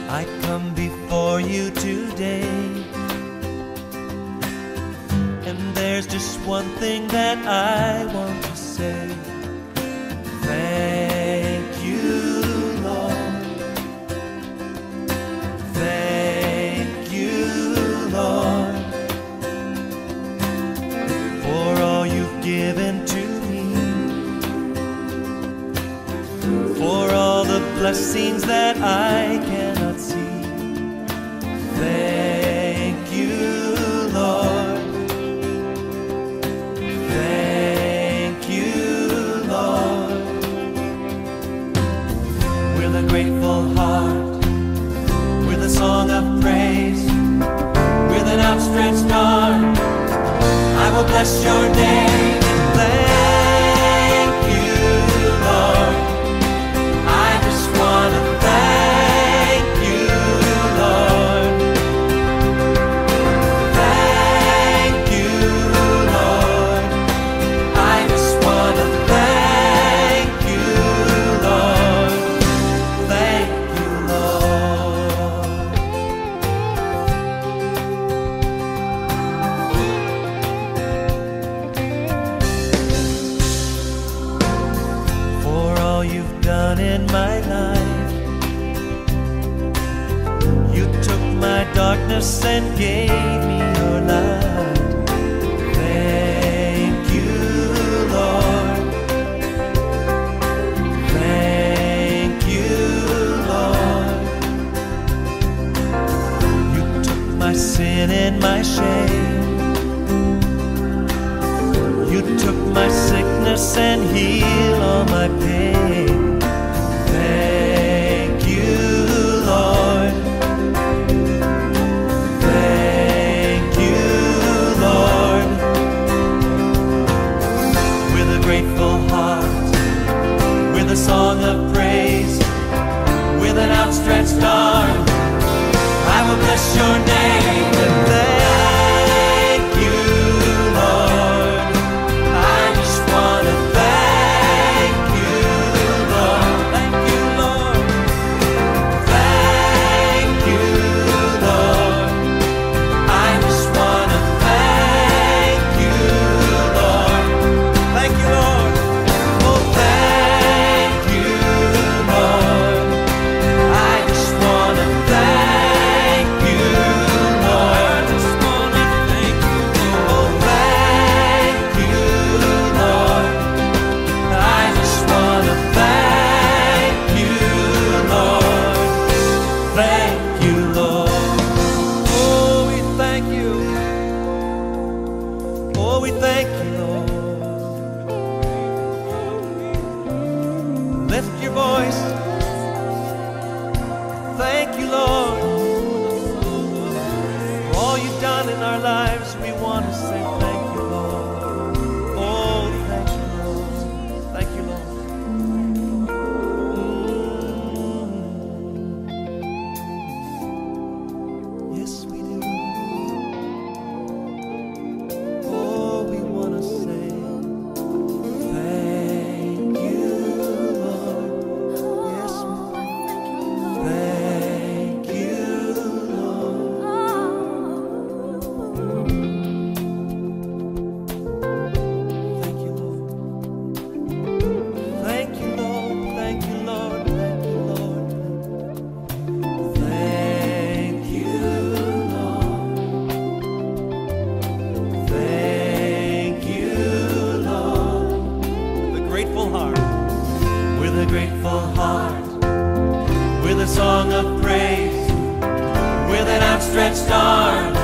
I come before you today, and there's just one thing that I want to say. Thank you, Lord. Thank you, Lord, for all you've given to me, for all the blessings that I cannot see. Thank you, Lord. Thank you, Lord. With a grateful heart, with a song of praise, with an outstretched arm, I will bless your name and thank you, Lord. I just want to thank you, Lord. Thank you, Lord. I just want to thank you, Lord. Thank you, Lord. For all you've done in my life, you took my darkness and gave me your light. Thank you, Lord. Thank you, Lord. You took my sin and my shame. You took my sickness and healed all my pain. Thank you, Lord. Thank you, Lord. With a grateful heart, with a song of praise, with an outstretched arm, I will bless your name and thank you, Lord. I just want to thank you, Lord. Thank you, Lord. Thank you, Lord. I just want to thank you, Lord. Thank you, Lord. Oh, thank you, Lord. I just want to thank you, Lord. I just want to thank you, Lord. Oh, thank you, Lord. I just want to thank you, Lord. Thank you, Lord. Oh, we thank you. Oh, we thank you, Lord. Lift your voice. Thank you, Lord. For all you've done in our lives, we want to say thank you, Lord. Oh, thank you, Lord. Thank you, Lord. Yes, we do. Oh, we want to say thank you, Lord. Yes, thank you, Lord. Thank you, Lord. Thank you, Lord. Thank you, Lord. Thank you, Lord. Thank you, Lord. Thank you, Lord. With a grateful heart, with a grateful heart, with a song of praise, with an outstretched arm,